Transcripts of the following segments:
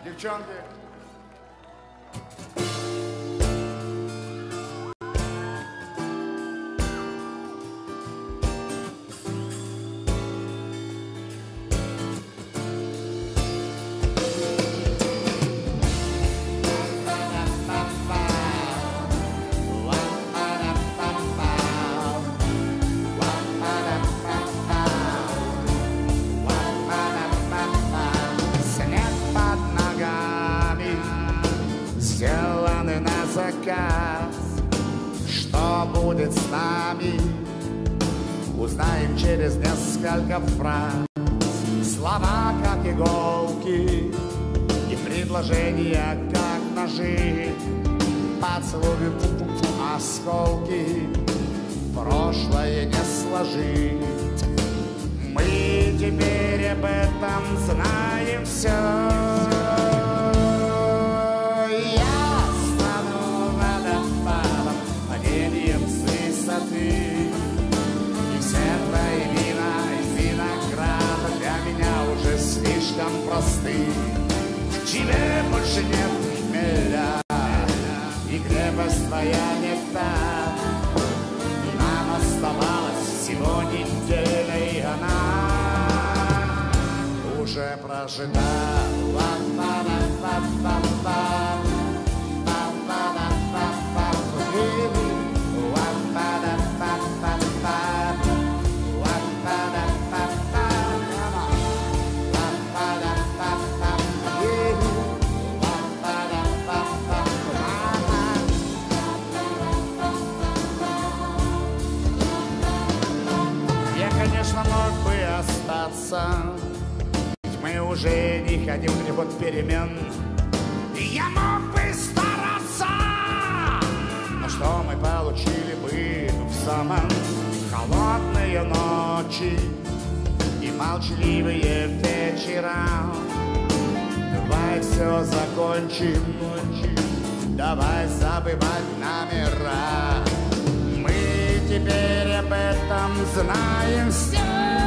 Девчонки. Что будет с нами, узнаем через несколько фраз. Слова как иголки и предложения как ножи, поцелуй осколки, прошлое не сложить. Мы теперь об этом знаем все. И все твои вина из винограда для меня уже слишком просты. В тебе больше нет хмеля, и крепость твоя не та. Нам оставалась всего неделя, и она уже прожита. Ведь мы уже не хотим в переход перемен. Я мог бы стараться, но что мы получили бы в самом холодные ночи и молчаливые вечера. Давай все закончим, давай забывать номера. Мы теперь об этом знаем все.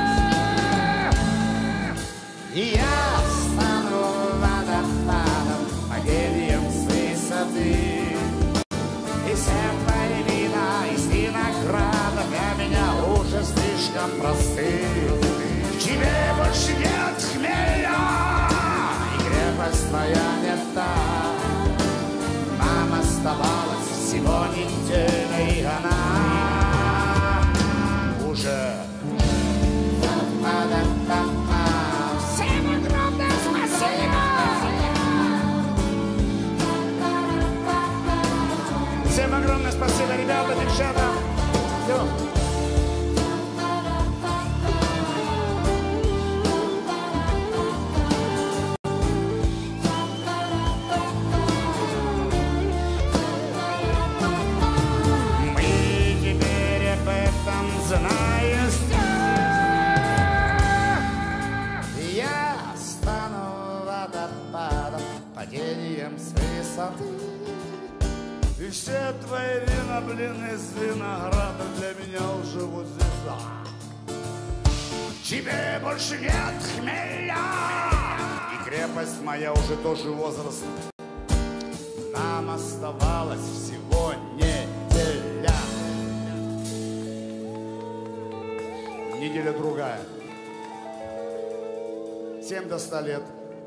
И я стану водопадом, падением с высоты. И все твои вина из винограда для меня уже слишком просты. В тебе больше нет хмеля, и крепость твоя не та. Нам оставалась всего неделя, и она уже Всем огромное спасибо, ребята, девчата. Все. Мы теперь об этом знаем все. Я стану водопадом, падением с высоты. И все твои вина, блин, из винограда для меня уже вот здесь. Тебе больше нет хмеля, и крепость моя уже тоже возраст. Нам оставалось всего неделя. Неделя другая. 7 до 100 лет.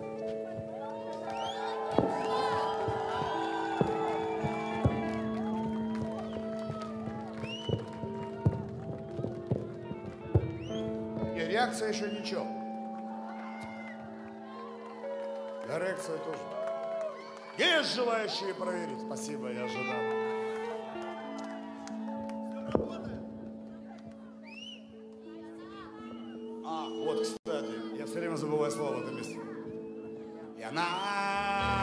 Реакция еще ничего. Эрекция тоже. Есть желающие проверить? Спасибо, я ожидал. Вот, кстати, я все время забываю слово в этом месте. И она